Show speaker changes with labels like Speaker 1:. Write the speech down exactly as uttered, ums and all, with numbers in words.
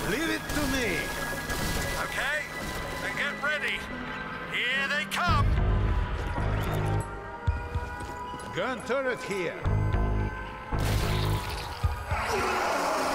Speaker 1: Leave it to me.
Speaker 2: Okay, then get ready. Here they come.
Speaker 1: Gun turret here.